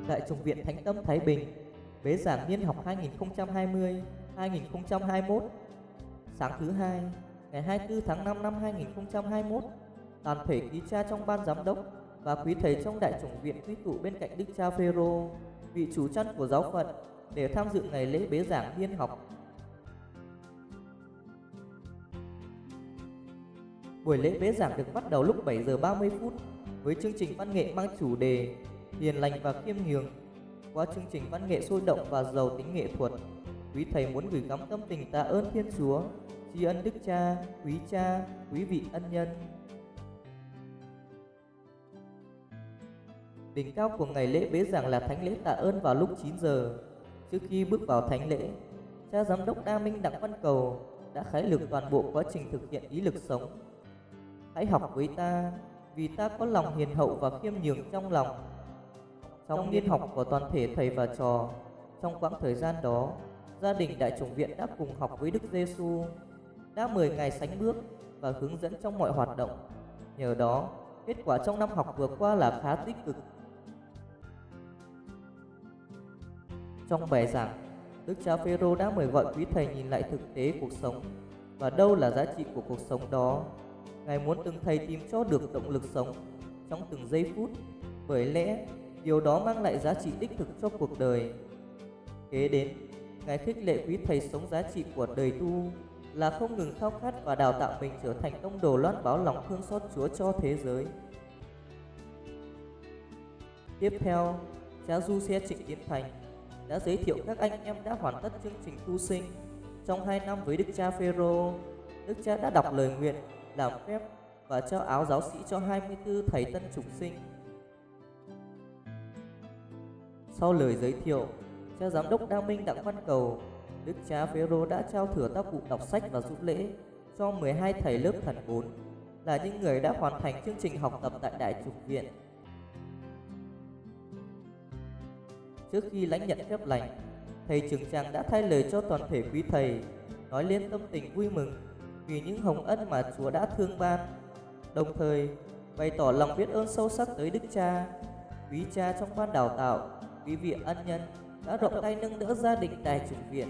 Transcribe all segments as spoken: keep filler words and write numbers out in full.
Đại chủng viện Thánh Tâm Thái Bình, bế giảng niên học hai nghìn không trăm hai mươi đến hai nghìn không trăm hai mươi mốt. Sáng thứ hai, ngày hai mươi tư tháng năm năm hai nghìn không trăm hai mươi mốt, toàn thể quý cha trong ban giám đốc và quý thầy trong đại chủng viện quy tụ bên cạnh Đức cha Phêrô, vị chủ chăn của giáo phận, để tham dự ngày lễ bế giảng niên học. Buổi lễ bế giảng được bắt đầu lúc bảy giờ ba mươi phút với chương trình văn nghệ mang chủ đề Hiền lành và khiêm nhường. Qua chương trình văn nghệ sôi động và giàu tính nghệ thuật, quý thầy muốn gửi gắm tâm tình tạ ơn Thiên Chúa, tri ân Đức Cha, quý cha, quý vị ân nhân. Đỉnh cao của ngày lễ bế giảng là thánh lễ tạ ơn vào lúc chín giờ. Trước khi bước vào thánh lễ, cha giám đốc Đa Minh Đặng Văn Cầu đã khái lược toàn bộ quá trình thực hiện ý lực sống. Hãy học với ta, vì ta có lòng hiền hậu và khiêm nhường trong lòng. Trong niên học của toàn thể thầy và trò, trong quãng thời gian đó, gia đình đại chủng viện đã cùng học với Đức Giêsu, đã mời Ngài sánh bước và hướng dẫn trong mọi hoạt động. Nhờ đó, kết quả trong năm học vừa qua là khá tích cực. Trong bài giảng, Đức cha Phêrô đã mời gọi quý thầy nhìn lại thực tế cuộc sống và đâu là giá trị của cuộc sống đó. Ngài muốn từng thầy tìm cho được động lực sống trong từng giây phút, bởi lẽ điều đó mang lại giá trị đích thực cho cuộc đời. Kế đến, Ngài khích lệ quý thầy sống giá trị của đời tu là không ngừng khao khát và đào tạo mình trở thành tông đồ loan báo lòng thương xót Chúa cho thế giới. Tiếp theo, cha Du Xe Trịnh Tiến Thành đã giới thiệu các anh em đã hoàn tất chương trình tu sinh trong hai năm với Đức cha Phêrô. Đức cha đã đọc lời nguyện, làm phép và trao áo giáo sĩ cho hai mươi tư thầy tân chủng sinh. Sau lời giới thiệu, cha giám đốc Đa Minh Đặng Văn Cầu, Đức cha Phêrô đã trao thửa tác vụ đọc sách và giúp lễ cho mười hai thầy lớp thần bốn, là những người đã hoàn thành chương trình học tập tại đại chủng viện. Trước khi lãnh nhận phép lành, thầy trưởng tràng đã thay lời cho toàn thể quý thầy, nói lên tâm tình vui mừng vì những hồng ân mà Chúa đã thương ban, đồng thời bày tỏ lòng biết ơn sâu sắc tới Đức cha, quý cha trong ban đào tạo, quý vị ân nhân đã rộng tay nâng đỡ gia đình đại chủng viện.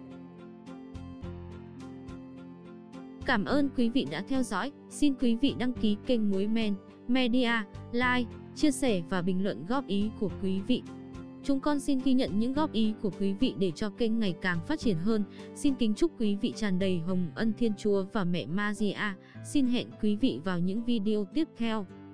Cảm ơn quý vị đã theo dõi. Xin quý vị đăng ký kênh Muối Men Media, like, chia sẻ và bình luận góp ý của quý vị. Chúng con xin ghi nhận những góp ý của quý vị để cho kênh ngày càng phát triển hơn. Xin kính chúc quý vị tràn đầy hồng ân Thiên Chúa và Mẹ Maria. Xin hẹn quý vị vào những video tiếp theo.